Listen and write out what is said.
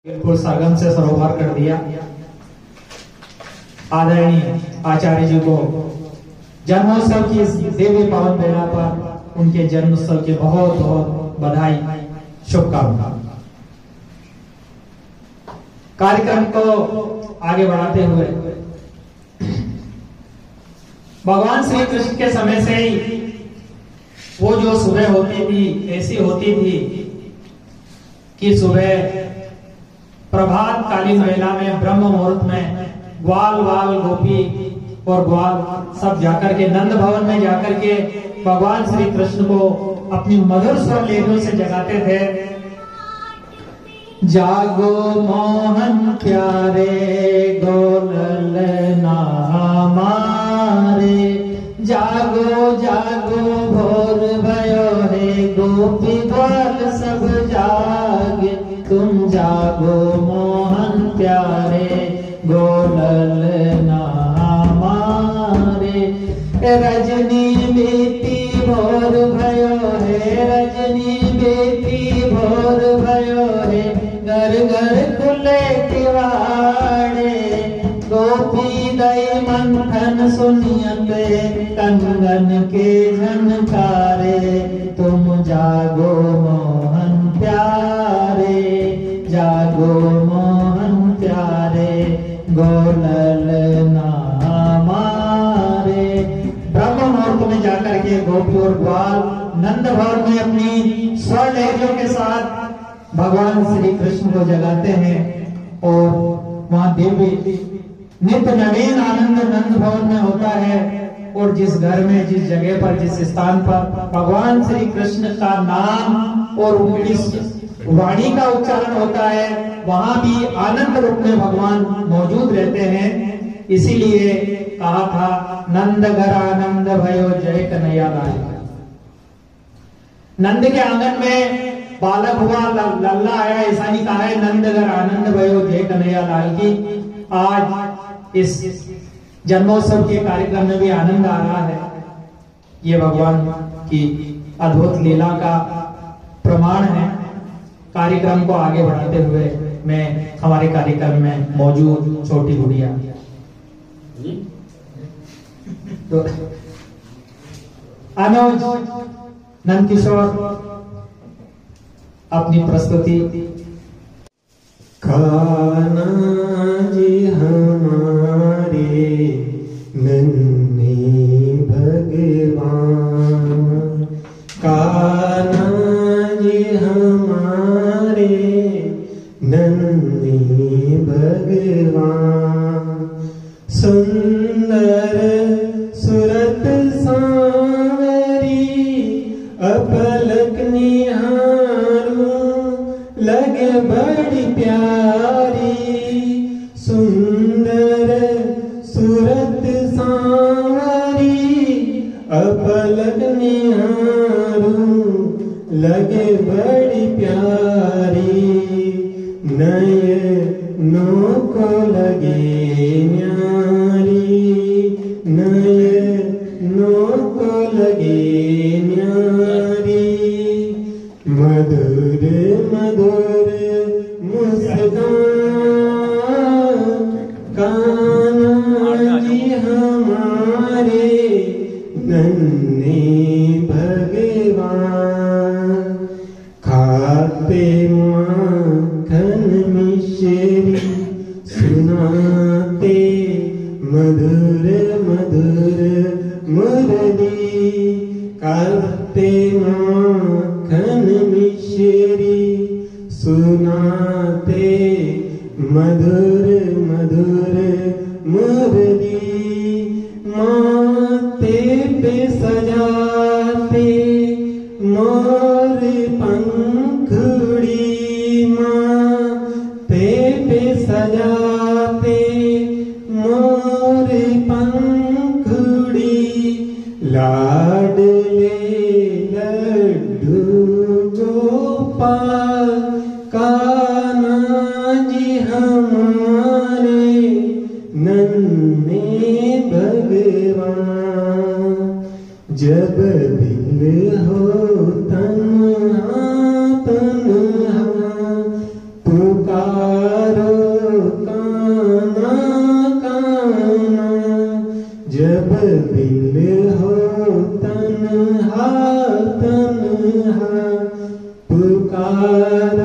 बिल्कुल सरगम से सरोवर कर दिया। आदरणीय आचार्य जी को जन्मोत्सव की इस देवी पावन बेला पर उनके जन्मोत्सव की बहुत बहुत बधाई, शुभकामनाएं। कार्यक्रम को आगे बढ़ाते हुए भगवान श्री कृष्ण के समय से ही वो जो सुबह होती थी ऐसी होती थी कि सुबह प्रभात कालीन वेला में ब्रह्म मुहूर्त में ग्वाल वाल गोपी और ग्वाल सब जाकर के नंद भवन में जाकर के भगवान श्री कृष्ण को अपनी मधुर स्वर लेखों से जगाते थे। जागो मोहन प्यारे गोलल हमारे, जागो जागो भोर भयो रे गोपी ग्वाल सब जागे, तुम जागो मोहन प्यारे गोलल हमारे। रजनी बेटी भोर भयो है, रजनी बेटी भोर भयो है, घर घर खुले किवाड़े, गोपी दई मंथन सुनियते कंगन के झनकारे, तुम जागो मोहन प्यारे, जागो मोहन प्यारे गोलल हमारे। ब्रह्म मुहूर्त में जाकर के गोपी और ग्वाल नंद भवन में अपनी स्वर लहरियों के साथ भगवान श्री कृष्ण को जगाते हैं और वहां देवी नित्य नवीन आनंद नंद भवन में होता है। और जिस घर में, जिस जगह पर, जिस स्थान पर भगवान श्री कृष्ण का नाम और उनकी वाणी का उच्चारण होता है वहां भी आनंद रूप में भगवान मौजूद रहते हैं। इसीलिए कहा था नंद घर आनंद भयो जय कन्हैया लाल। नंद के आंगन में बालक हुआ, लल्ला आया, ऐसा नहीं कहा है नंद घर आनंद भयो जय कन्हैया लाल की। आज इस जन्मोत्सव के कार्यक्रम में भी आनंद आ रहा है। ये भगवान की अद्भुत लीला का प्रमाण है। कार्यक्रम को आगे बढ़ाते हुए मैं हमारे कार्यक्रम में मौजूद छोटी गुड़िया तो अनुज नंदकिशोर अपनी प्रस्तुति। कान्हा जी हमारे नन्हे भगवान, कान्हा जी हमारे नन्हे भगवान, सुंदर सुरत सांवरी अपलक निहारूं लगे बड़ी प्यारी, सुंदर सूरत सांवरी अपलक निहारूं लगे बड़ी प्यारी, नयनों को लगे न्यारी, नयनों को लगे न्यारी, मधुर मधुर मुस्कान, कान्हा जी हमारे नन्हे भगवान, खाते माखन मिश्री सुनाते मधुर मधुर मुरली, खाते माखन मिश्री सुनाते मधुर मधुर मुरली, माथे पे सजाते मोर पंखुड़ी, माथे पे सजाते मोर पंखुड़ी, लाडले लड्डू गोपाल, कान्हा जी हमारे नन्हे भगवान, जब दिल हो तन्हा तन्हा पुकार काना काना, जब दिल हो तन्हा तन्हा, पुकारो